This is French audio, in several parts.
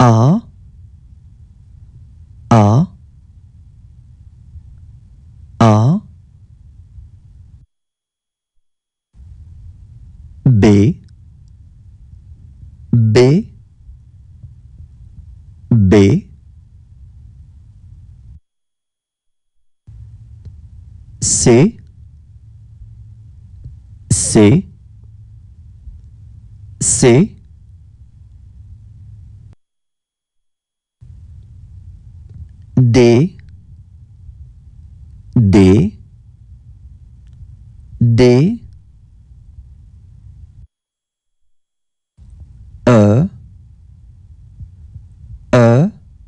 A, A, A, B, B, B, C, C, C, D, D, D, E, E,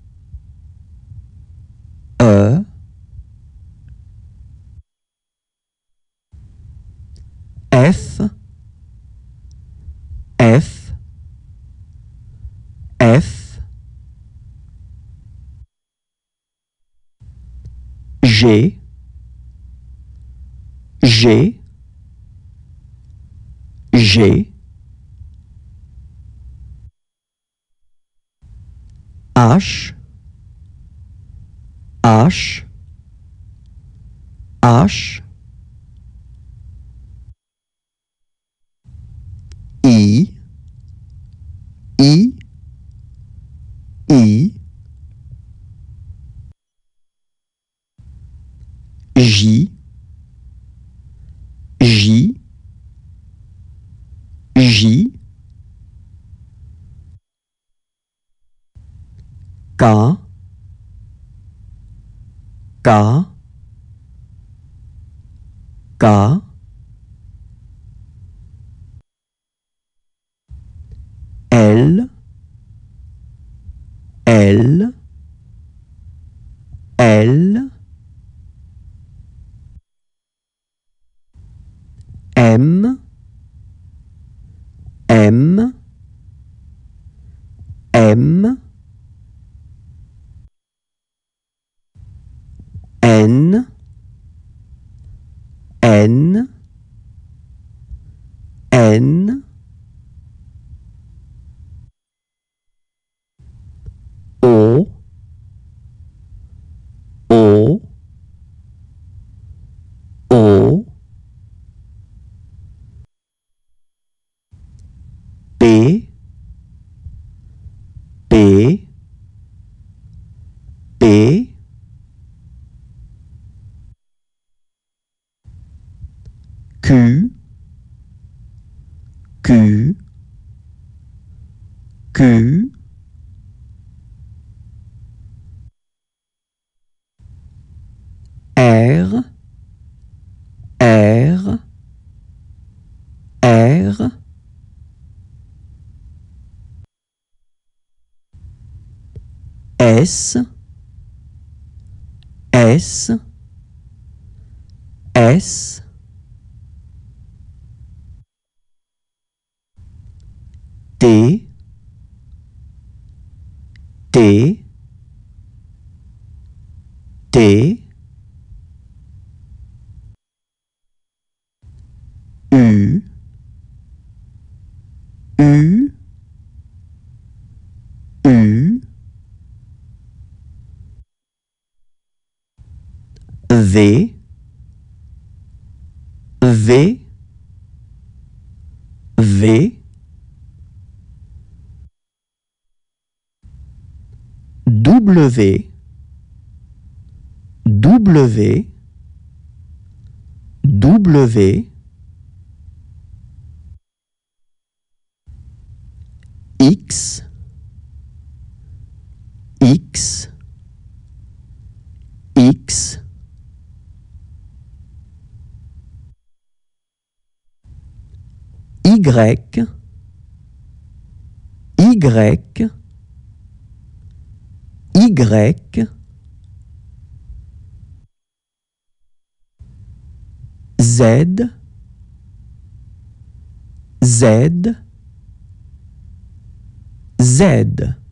E, F, F, F, G, G, G, H, H, H, I, I, I, J, J, J, K, K, K, L, L, L, M, M, M, N, N, N, O, O, O, P, P, P, Q, Q, Q, R, R, R, S, S, S, T, T, T, U, U, U, V, V, V, W, W, W, X, X, X, Y, Y, Y, Z, Z, Z.